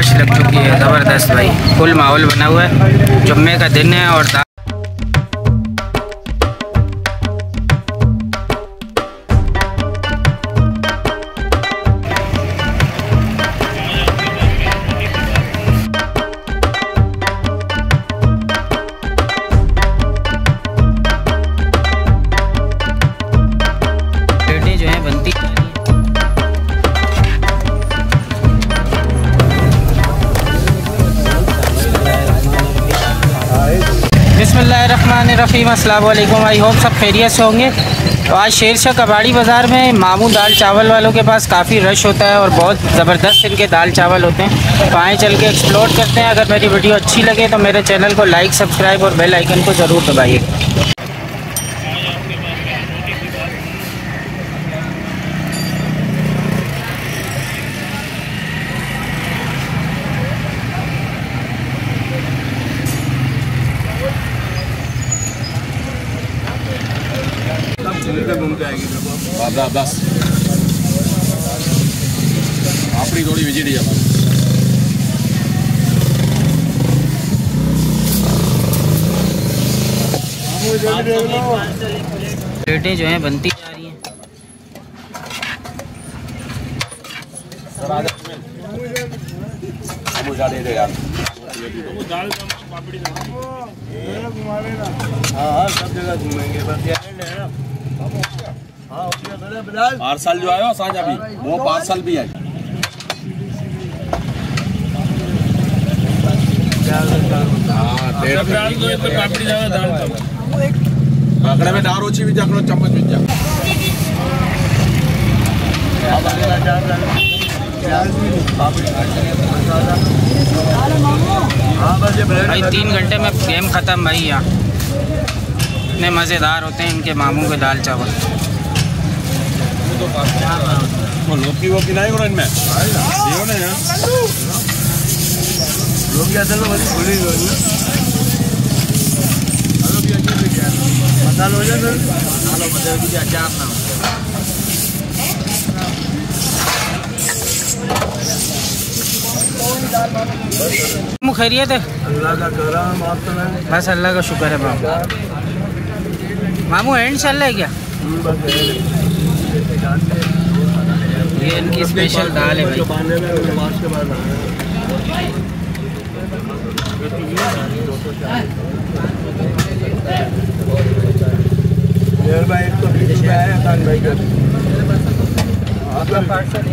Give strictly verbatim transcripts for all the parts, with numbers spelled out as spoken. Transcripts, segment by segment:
Rush लग चुकी है ज़बरदस्त भाई। फुल माहौल बना हुआ है, जुम्मे का दिन है और जो है बनती बिस्मिल्लाहिर्रहमानिर्रहीम। अस्सलाम वालेकुम। आई होप सब खैरियत से होंगे। तो आज शेरशाह कबाड़ी बाज़ार में मामू दाल चावल वालों के पास काफ़ी रश होता है और बहुत ज़बरदस्त इनके दाल चावल होते हैं। तो आए चल के एक्सप्लोर करते हैं। अगर मेरी वीडियो अच्छी लगे तो मेरे चैनल को लाइक, सब्सक्राइब और बेल आइकन को ज़रूर दबाइए। बस अपनी थोड़ी विजिट है। प्लेटें जो हैं बनती जा रही हैं। हाँ सब जगह घूमेंगे बस। पार्सल जो आयो साझा भी वो पार्सल भी है। पकड़े में दार ओछी भी जाकरो चम्मच भी जा। भाई तीन घंटे में गेम ख़त्म भाई। यहाँ इतने मज़ेदार होते हैं इनके मामू के दाल चावल। वो लोकी वो किनाई करो इनमें ये ना यार लोग असल में बड़ी खुली हुई है। हेलो भी अच्छे से क्या मसाला हो जाए सर। हेलो मसाला की अचार ना हो। खैरियत है? अल्लाह का करम। आप सुनाएं? बस अल्लाह का शुक्र है मामू। मामू एंड चल रहा है क्या? ये इनकी स्पेशल दाल है भाई। भाई एक तो बीस में आया खान भाई का आपका पार्सल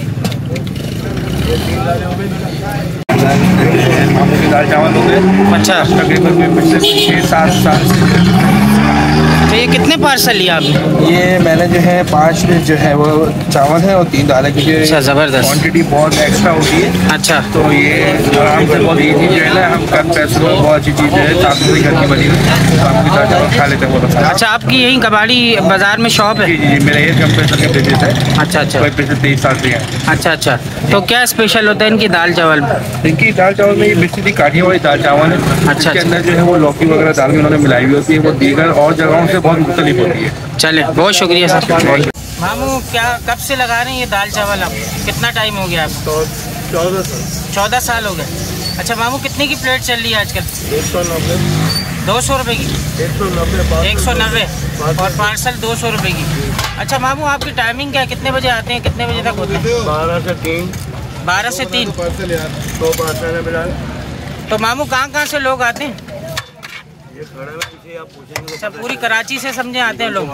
मामू की दाल चावल हो गए। अच्छा, तकरीबन पिछले छः सात साल से। तो ये कितने पार्सल लिया आपने? ये मैंने जो है पाँच जो है वो चावल है और तीन दाल है क्योंकि अच्छा ज़बरदस्त क्वांटिटी बहुत एक्स्ट्रा होती है। अच्छा, तो ये आराम से बहुत ईजी जो है ना, हम कम पैसों में बहुत अच्छी चीज़ है। साथ में घर की बनी हुई तो हम दाल चावल खा लेते हैं बहुत अच्छा। अच्छा, आपकी यही कबाड़ी बाज़ार में शॉप है? जी जी जी, मेरा एयर कंप्रेसर का बिजनेस है। अच्छा अच्छा, कोई पिछले तेईस साल से है। अच्छा अच्छा। तो क्या स्पेशल होता है इनकी दाल चावल में? इनकी दाल चावल में ये बेसिकली काठिया वाली दाल चावल है। अच्छा, इसके अंदर जो है वो लौकी वगैरह दाल में उन्होंने मिलाई हुई होती है। वो दीगर और जगहों से बहुत मुख्तलिफ होती है। चले, बहुत शुक्रिया सर। मामू क्या कब से लगा रहे हैं ये दाल चावल आप? कितना टाइम हो गया आपको? चौदह साल चौदह साल हो गए। अच्छा मामू, कितने की प्लेट चल रही है आजकल? एक सौ नब्बे दो सौ रुपये की? एक सौ नब्बे एक सौ नब्बे और पार्सल दो सौ रुपये की। अच्छा मामू, आपकी टाइमिंग क्या है? कितने बजे आते हैं, कितने बजे तक होते हैं? बारह से तीन बारह से तीन दो पार्सल है मिला। तो मामू कहाँ कहाँ से लोग आते हैं? ये खड़े में पीछे आप पूछेंगे। अच्छा, पूरी कराची से समझे आते हैं लोग।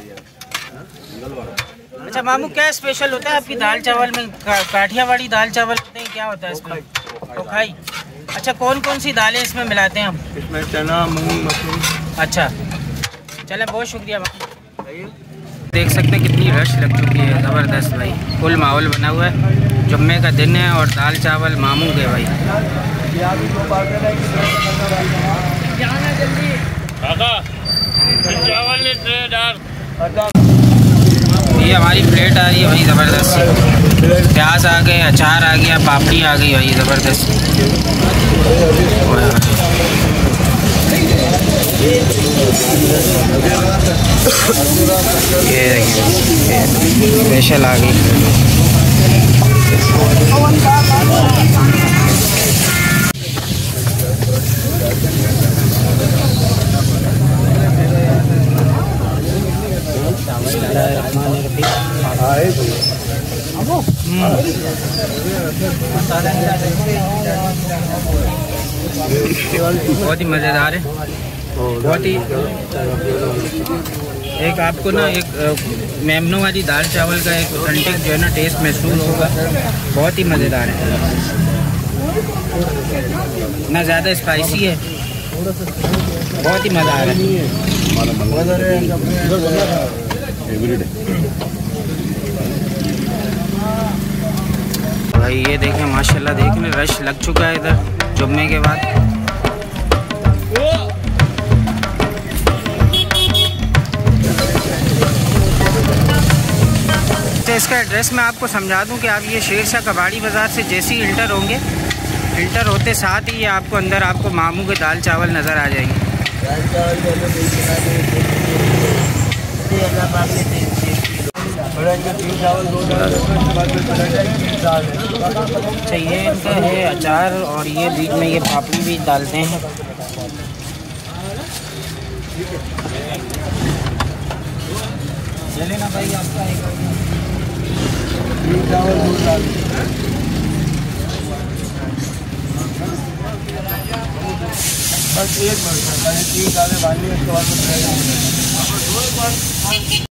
अच्छा मामू, क्या स्पेशल होता है आपकी दाल चावल में? का, काठियावाड़ी दाल चावल होते हैं, क्या होता है इसमें? टोखाई। अच्छा, कौन कौन सी दालें इसमें मिलाते हैं हम? इसमें चना, मूंग, मसूर। अच्छा, चले, बहुत शुक्रिया मामू। देख सकते हैं कितनी रश लग चुकी है ज़बरदस्त भाई। फुल माहौल बना हुआ है, जुम्मे का दिन है और दाल चावल मामू के भाई। ये हमारी प्लेट आ रही है भाई ज़बरदस्त। प्याज आ गए, अचार आ गया, पापड़ी आ गई भाई ज़बरदस्त। ये देखिए स्पेशल आ गई। बहुत ही मज़ेदार है, बहुत ही। एक आपको ना एक मेमनो वाली दाल चावल का एक ऑथेंटिक जो है ना टेस्ट महसूस होगा। बहुत ही मज़ेदार है, ना ज़्यादा स्पाइसी है, बहुत ही मज़ा आ रहा है। भाई ये देखें माशाल्लाह, देखने रश लग चुका है इधर जुम्मे के बाद। तो इसका एड्रेस मैं आपको समझा दूं कि आप ये शेरशाह कबाड़ी बाज़ार से जैसे ही इंटर होंगे, इंटर होते साथ ही ये आपको अंदर आपको मामू के दाल चावल नज़र आ जाएंगे। चाहिए इनका है अचार, और ये बीच में ये पापड़ी भी डालते हैं। ले लेना भाई आपका बस एक मिनट तीन दालें बांधनी, उसके बाद